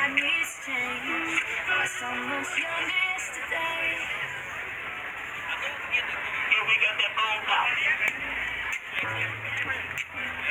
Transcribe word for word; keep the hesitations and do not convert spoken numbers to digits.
heart needs change. I was so much younger yesterday. Yeah, we got that phone call.